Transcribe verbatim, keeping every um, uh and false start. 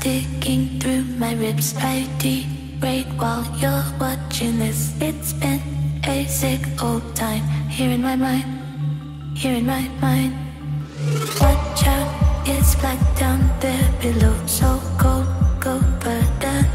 sticking through my ribs. I degrade while you're watching this. It's been a sick old time here in my mind, here in my mind. Watch out, it's black down there below. So cold, go burn.